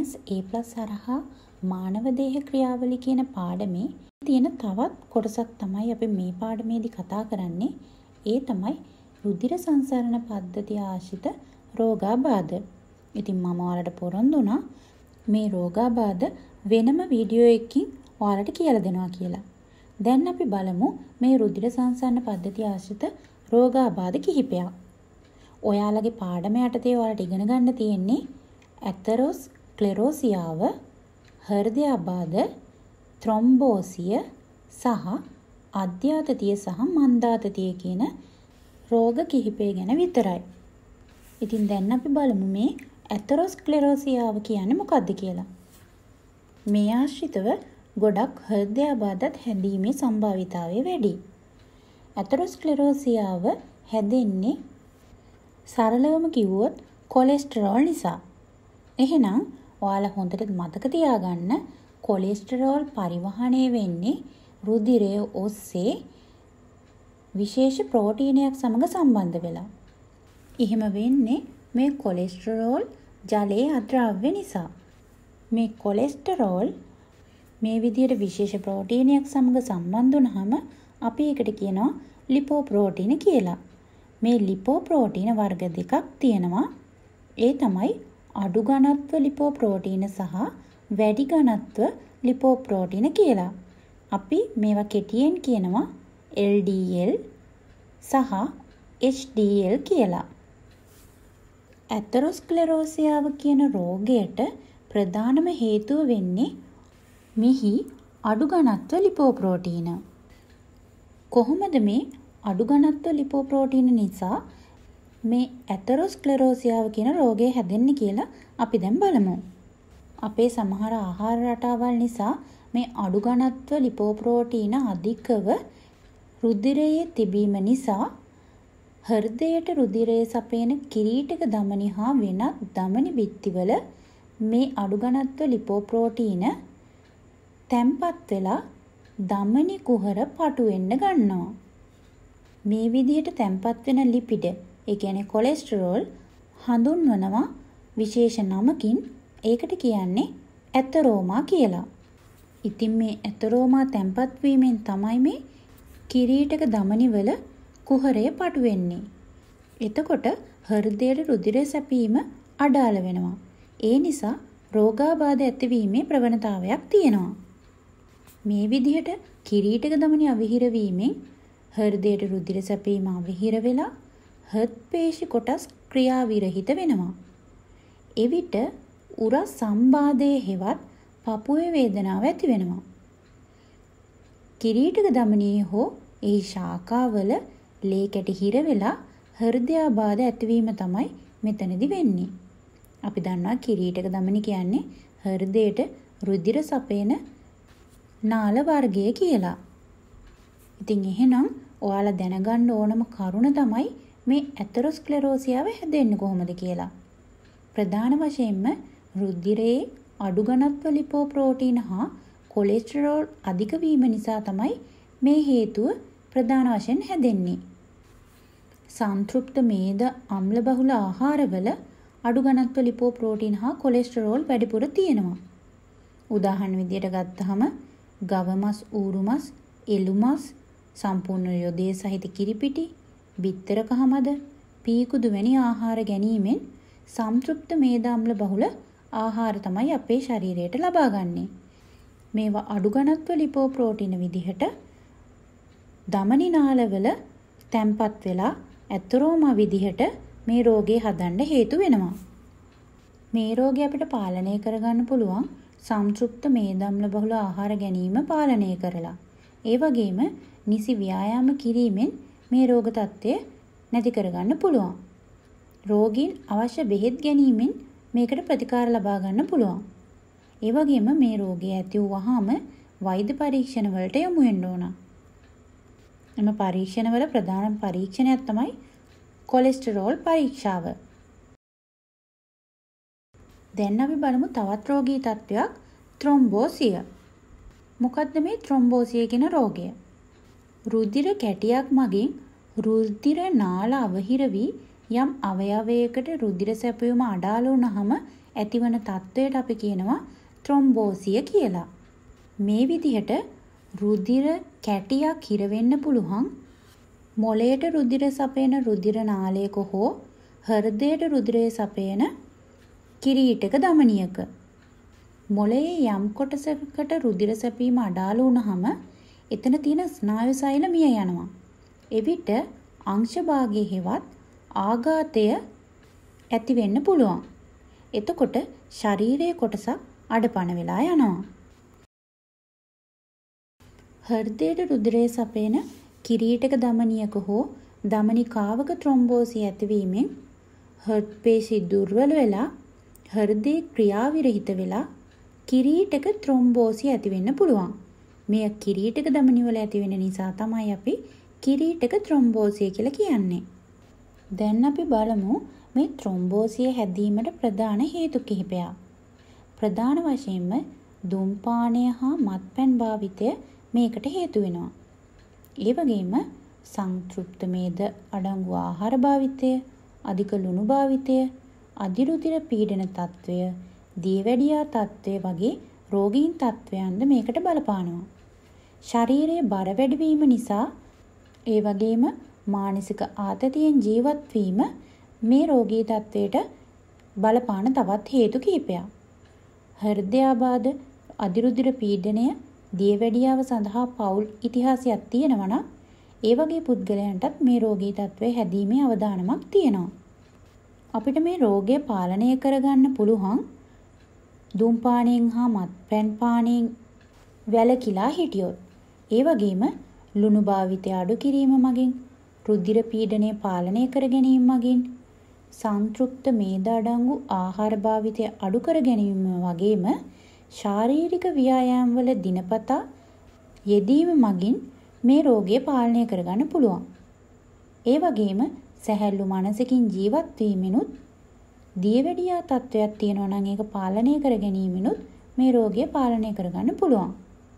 A+ හරහා මානව දේහ ක්‍රියාවලිය කියන පාඩමේ තියෙන තවත් කොටසක් තමයි අපි මේ පාඩමේදී කතා කරන්නේ. ඒ තමයි රුධිර සංසරණ පද්ධතිය ආශ්‍රිත රෝගාබාධ. ඉතින් මම ඔයාලට පොරොන්දු වුණා මේ රෝගාබාධ වෙනම වීඩියෝ එකකින් ඔයාලට කියලා දෙනවා කියලා. දැන් අපි බලමු මේ රුධිර සංසරණ පද්ධතිය ආශ්‍රිත රෝගාබාධ කිහිපයක්. ඔයාලගේ පාඩම යටතේ ඔයාලට ඉගෙන ගන්න තියෙන්නේ ඇතරොස්ක්ලෙරෝසියාව, හෘදයාබාධ, ත්‍රොම්බෝසිය සහ අධ්‍යාතතිය සහ මන්දාතතිය කියන රෝග කිහිපය ගැන විතරයි. ඉතින් දැන් අපි බලමු මේ ඇතරොස්ක්ලෙරෝසියාව කියන්නේ මොකක්ද කියලා. මේ ආශ්‍රිතව ගොඩක් හෘදයාබාධත් හැදීමේ සම්භාවිතාවය වැඩි. ඇතරොස්ක්ලෙරෝසියාව හැදෙන්නේ සරලවම කිව්වොත් කොලෙස්ටරෝල් නිසා. එහෙනම් ඔයාලා හොඳට මතක තියාගන්න කොලෙස්ටරෝල් පරිවහණය වෙන්නේ රුධිරය ඔස්සේ විශේෂ ප්‍රෝටීනයක් සමග සම්බන්ධ වෙලා. එහෙම වෙන්නේ මේ කොලෙස්ටරෝල් ජලයේ අද්‍රව්‍ය නිසා. මේ කොලෙස්ටරෝල් මේ විදිහට විශේෂ ප්‍රෝටීනයක් සමග සම්බන්ධ වුනහම අපි ඒකට කියනවා ලිපෝප්‍රෝටීන කියලා. මේ ලිපෝප්‍රෝටීන වර්ග දෙකක් තියෙනවා. ඒ තමයි අඩු ඝනත්ව ලිපෝප්‍රෝටීන සහ වැඩි ඝනත්ව ලිපෝප්‍රෝටීන කියලා. අපි මේවා කෙටියෙන් කියනවා LDL සහ HDL කියලා. ඇතරොස්ක්ලෙරෝසියාව කියන රෝගයට ප්‍රධානම හේතුව වෙන්නේ මෙහි අඩු ඝනත්ව ලිපෝප්‍රෝටීන. කොහොමද මේ අඩු ඝනත්ව ලිපෝප්‍රෝටීන නිසා මේ ඇතරොස්ක්ලෙරෝසියාව කියන රෝගය හැදෙන්නේ කියලා අපි දැන් බලමු. අපේ සමහර ආහාර රටාවල් නිසා මේ අඩු ඝනත්ව ලිපෝප්‍රෝටීන අධිකව රුධිරයේ තිබීම නිසා හෘදයට රුධිරය සපයන කිරීටක ධමනි හා වෙනත් ධමනි බිත්තිවල මේ අඩු ඝනත්ව ලිපෝප්‍රෝටීන තැම්පත් වෙලා ධමනි කුහර පටු වෙන්න ගන්නවා. මේ විදිහට තැම්පත් වෙන ලිපිඩ, ඒ කියන්නේ කොලෙස්ටරෝල් හඳුන්වනවා විශේෂ නමකින්. ඒකට කියන්නේ ඇතරෝමා කියලා. ඉතින් මේ ඇතරෝමා තැම්පත් වීමෙන් තමයි මේ කිරීටක ධමනි වල කුහරය පටු වෙන්නේ. එතකොට හෘදයට රුධිරය සැපීම අඩාල වෙනවා. ඒ නිසා රෝගාබාධ ඇතිවීමේ ප්‍රවණතාවයක් තියෙනවා. මේ විදිහට කිරීටක ධමනි අවිහිර වීමෙන් හෘදයට රුධිර සැපීම අවිහිර වෙලා හෘද පේශි කොටස් ක්‍රියා විරහිත වෙනවා. එවිට උරස් සම්බාධයේ හෙවත් පපුවේ වේදනාව ඇති වෙනවා. කිරීටක ධමනියේ හෝ එහි ශාඛාවල ලේ කැටි හිර වෙලා හෘදයාබාධ ඇතිවීම තමයි මෙතනදි වෙන්නේ. අපි දන්නවා කිරීටක ධමනි කියන්නේ හෘදයට රුධිර සපයන නාල වර්ගය කියලා. ඉතින් එහෙනම් ඔයාලා දැනගන්න ඕනම කරුණ තමයි මේ ඇතරොස්ක්ලෙරෝසියාව හැදෙන්නේ කොහොමද කියලා. ප්‍රධාන වශයෙන්ම රුධිරයේ අඩු ඝනත්ව ලිපෝප්‍රෝටීන හා කොලෙස්ටරෝල් අධික වීම නිසා තමයි මේ හේතුව ප්‍රධාන වශයෙන් හැදෙන්නේ. සංතෘප්ත මේද අම්ල බහුල ආහාරවල අඩු ඝනත්ව ලිපෝප්‍රෝටීන හා කොලෙස්ටරෝල් වැඩිපුර තියෙනවා. උදාහරණ විදියට ගත්තහම ගව මස්, ඌරු මස්, එළු මස්, සම්පූර්ණ යොදේ සහිත කිරිපිටි, බිත්තර කහමද, පීකුදු වැනි ආහාර ගැනීමෙන් සංතෘප්ත මේද අම්ල බහුල ආහාර තමයි අපේ ශරීරයට ලබා ගන්නේ. මේවා අඩු ඝනත්ව ලිපෝප්‍රෝටීන විදිහට ධමනි නාලවල තැම්පත් වෙලා ඇතරෝමා විදිහට මේ රෝගේ හදන්න හේතු වෙනවා. මේ රෝගය අපිට පාලනය කරගන්න පුළුවන් සංතෘප්ත මේද අම්ල බහුල ආහාර ගැනීම පාලනය කරලා. ඒ වගේම නිසි ව්‍යායාම කිරීමෙන් මේ රෝග තත්ත්වය නැති කරගන්න පුළුවන්. රෝගීන් අවශ්‍ය බෙහෙත් ගැනීමෙන් මේකට ප්‍රතිකාර ලබා ගන්න පුළුවන්. ඒ වගේම මේ රෝගය ඇති වුවහම වෛද්‍ය පරීක්ෂණ වලට යොමු වෙන්න ඕන. එම පරීක්ෂණවල ප්‍රධාන පරීක්ෂණයක් තමයි කොලෙස්ටරෝල් පරීක්ෂාව. දැන් අපි බලමු තවත් රෝගී තත්ත්වයක්, ත්‍රොම්බෝසිය. මොකද්ද මේ ත්‍රොම්බෝසිය කියන රෝගය? රුධිර කැටියක් මගින් රුධිර නාල අවහිර වී යම් අවයවයකට රුධිර සැපයුම අඩාල වුණාම ඇතිවන තත්ත්වයට අපි කියනවා ත්‍රොම්බෝසිය කියලා. මේ විදිහට රුධිර කැටියක් හිර වෙන්න පුළුවන් මොළයට රුධිර සපයන රුධිර නාලයක හෝ හෘදයට රුධිරය සපයන කිරීටක ධමනියක. මොළයේ යම් කොටසකට රුධිර සැපීම අඩාල වුණාම එතන තියෙන ස්නායු සෛල මිය යනවා. එවිට අංශ භාගයේ හෙවත් ආඝාතය ඇති වෙන්න පුළුවන්. එතකොට ශරීරයේ කොටසක් අඩපණ වෙලා යනවා. හෘදයට රුධිරය සපයන කිරීටක ධමනියක හෝ ධමනිකාවක ත්‍රොම්බෝසිය ඇතිවීමෙන් හෘද පේශි දුර්වල වෙලා හෘදේ ක්‍රියාවිරහිත වෙලා කිරීටක ත්‍රොම්බෝසිය ඇති වෙන්න පුළුවන්. මේ කිරීටක ධමනිවල ඇති වෙන නිසා තමයි අපි කිරීටක ත්‍රොම්බෝසිය කියලා කියන්නේ. දැන් අපි බලමු මේ ත්‍රොම්බෝසිය හැදීමට ප්‍රධාන හේතු කිහිපයක්. ප්‍රධාන වශයෙන්ම දුම්පානය හා මත්පැන් භාවිතය මේකට හේතු වෙනවා. ඒ වගේම සංතෘප්ත මේද අඩංගු ආහාර භාවිතය, අධික ලුණු භාවිතය, අධිරුධිර පීඩන තත්ත්වය, දියවැඩියා තත්ත්වය වගේ රෝගීන් තත්ත්වයන්ද මේකට බලපානවා. ශරීරයේ බර වැඩිවීම නිසා ඒ වගේම මානසික ආතතියෙන් ජීවත් වීම මේ රෝගී තත්ත්වයට බලපාන තවත් හේතු කිහිපයක්. හෘදයාබාධ, අධිරුධිර පීඩනය, දියවැඩියාව සඳහා පෞල් ඉතිහාසයක් තියෙනවා නම් ඒ වගේ පුද්ගලයන්ටත් මේ රෝගී තත්ත්වය හැදීමේ අවදානමක් තියෙනවා. අපිට මේ රෝගය පාලනය කරගන්න පුළුවන් දුම්පානයෙන් හා මත්පැන් පානයෙන් වැළකීලා හිටියොත්. ඒ වගේම ලුණු භාවිතය අඩු කිරීම මගින්, රුධිර පීඩනය පාලනය කර ගැනීම මගින්, සංතෘප්ත මේද අඩංගු ආහාර භාවිතය අඩු කර ගැනීම වගේම ශාරීරික ව්‍යායාම වල දිනපතා යෙදීම මගින් මේ රෝගය පාලනය කරගන්න පුළුවන්. ඒ වගේම සැහැල්ලු මනසකින් ජීවත් වීමෙනුත් දියවැඩියා තත්ත්වයක් තියෙනවා නම් ඒක පාලනය කර ගැනීමෙනුත් මේ රෝගය පාලනය කරගන්න පුළුවන්.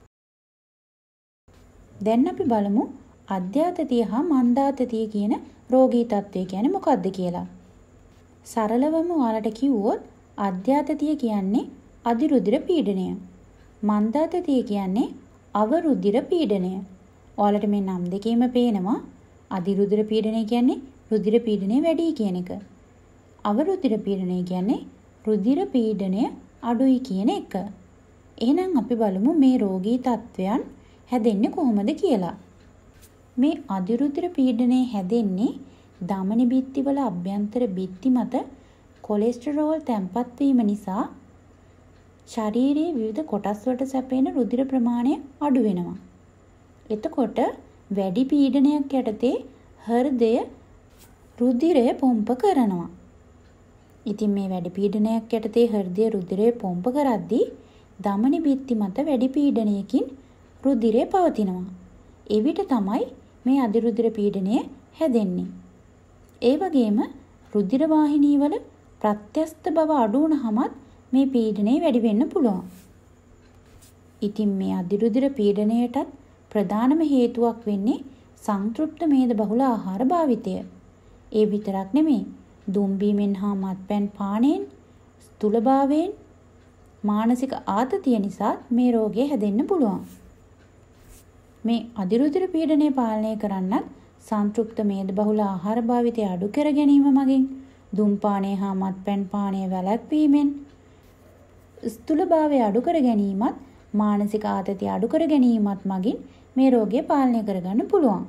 දැන් අපි බලමු අධ්‍යාතතිය හා මන්දාතතිය කියන රෝගී තත්ත්වය කියන්නේ මොකක්ද කියලා. සරලවම ඔයාලට කිව්වොත් අධ්‍යාතතිය කියන්නේ අධිරුධිර පීඩනය. මන්දාතතිය කියන්නේ අවරුධිර පීඩනය. ඔයාලට මේ නම් දෙකේම පේනවා අධිරුධිර පීඩනය කියන්නේ රුධිර පීඩනය වැඩි කියන එක. අවරුධිර පීඩනය කියන්නේ රුධිර පීඩනය අඩුයි කියන එක. එහෙනම් අපි බලමු මේ රෝගී තත්ත්වයන් හැදෙන්නේ කොහොමද කියලා. මේ අධිරුධිර පීඩනය හැදෙන්නේ ධමනි බිත්තිවල අභ්‍යන්තර බිත්ති මත කොලෙස්ටරෝල් තැන්පත් වීම නිසා ශරීරයේ විවිධ කොටස් වලට සැපෙන රුධිර ප්‍රමාණය අඩු වෙනවා. එතකොට වැඩි පීඩනයක් යටතේ හෘදය රුධිරය පොම්ප කරනවා. ඉතින් මේ වැඩි පීඩනයක් යටතේ හෘදය රුධිරය පොම්ප කරද්දී ධමනි බිත්ති මත වැඩි පීඩනයකින් රුධිරය පවතිනවා. එවිට තමයි මේ අධිරුධිර පීඩනය හැදෙන්නේ. ඒ වගේම රුධිර වාහිනී වල ප්‍රත්‍යස්ත බව අඩු වුණාමත් මේ පීඩනය වැඩි වෙන්න පුළුවන්. ඉතින් මේ අධිරුධිර පීඩනයටත් ප්‍රධානම හේතුවක් වෙන්නේ සංතෘප්ත මේද බහුල ආහාර භාවිතය. ඒ විතරක් නෙමෙයි, දුම්බීමෙන් හා මත්පැන් පානයෙන්, ස්ථූලභාවයෙන්, මානසික ආතතිය නිසා මේ රෝගය හැදෙන්න පුළුවන්. මේ අධිරුධිර පීඩනය පාලනය කරන්නත් සංතෘප්ත මේද බහුල ආහාර භාවිතය අඩු කර ගැනීම මගින්, දුම්පානය හා මත්පැන් පානය වැළැක්වීමෙන්, ස්ථූලභාවය අඩු කර ගැනීමත්, මානසික ආතතිය අඩු කර ගැනීමත් මගින් මේ රෝගය පාලනය කරගන්න පුළුවන්.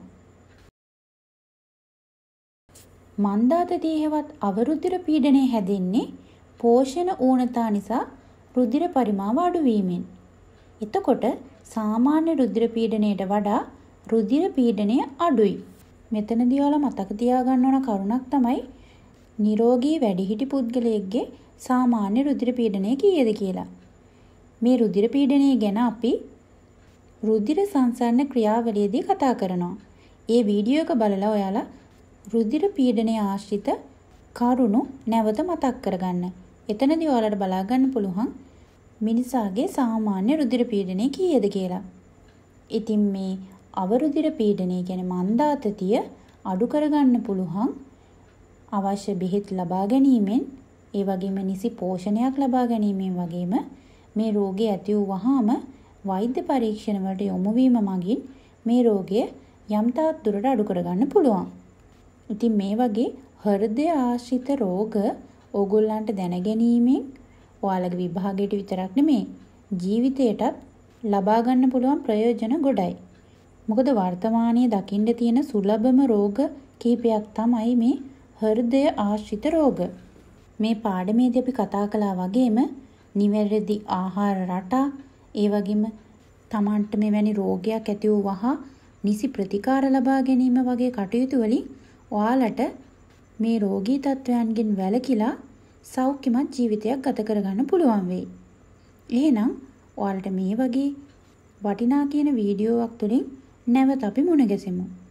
මන්දාතතිය හෙවත් අවරුධිර පීඩනය හැදෙන්නේ පෝෂණ ඌනතා නිසා රුධිර පරිමාව අඩු වීමෙන්. එතකොට සාමාන්‍ය රුධිර පීඩනයට වඩා රුධිර පීඩනය අඩුයි. මෙතනදී ඔයාලා මතක තියාගන්න ඕන කරුණක් තමයි නිරෝගී වැඩිහිටි පුද්ගලයෙක්ගේ සාමාන්‍ය රුධිර පීඩනය කීයද කියලා. මේ රුධිර පීඩනය ගැන අපි රුධිර සංසරණ ක්‍රියාවලියේදී කතා කරනවා. ඒ වීඩියෝ එක බලලා ඔයාලා රුධිර පීඩනය ආශ්‍රිත කරුණු නැවත මතක් කරගන්න. එතනදී ඔයාලට බලා ගන්න පුළුවන් මිනිසාගේ සාමාන්‍ය රුධිර පීඩනය කීයද කියලා. ඉතින් මේ අවරුධිර පීඩනය කියන්නේ මන්දාතතිය අඩු කරගන්න පුළුවන් අවශ්‍ය බෙහෙත් ලබා ගැනීමෙන්, ඒ වගේම නිසි පෝෂණයක් ලබා ගැනීමෙන් වගේම මේ රෝගය ඇති වූ වහාම වෛද්‍ය පරීක්ෂණ වලට යොමු වීම මගින් මේ රෝගය යම් තාක් දුරට අඩු කරගන්න පුළුවන්. ඉතින් මේ වගේ හෘදය ආශ්‍රිත රෝග ඕගොල්ලන්ට දැනගැනීමෙන් ඔයාලගේ විභාගයට විතරක් නෙමෙයි ජීවිතයටත් ලබා ගන්න පුළුවන් ප්‍රයෝජන ගොඩයි. මොකද වර්තමානයේ දකින්න තියෙන සුලභම රෝග කීපයක් තමයි මේ හෘදය ආශ්‍රිත රෝග. මේ පාඩමේදී අපි කතා කළා වගේම නිවැරදි ආහාර රටා, ඒ වගේම Tamanට මෙවැනි රෝගයක් ඇති වූ වහා නිසි ප්‍රතිකාර ලබා ගැනීම වගේ කටයුතු වලින් ඔයාලට මේ රෝගී තත්වයන්ගෙන් වැළකීලා සෞඛ්‍යමත් ජීවිතයක් ගත කරගන්න පුළුවන් වෙයි. එහෙනම් ඔයාලට මේ වගේ වටිනා කියන වීඩියෝවක් තුලින් නැවත අපි මුණ ගැසෙමු.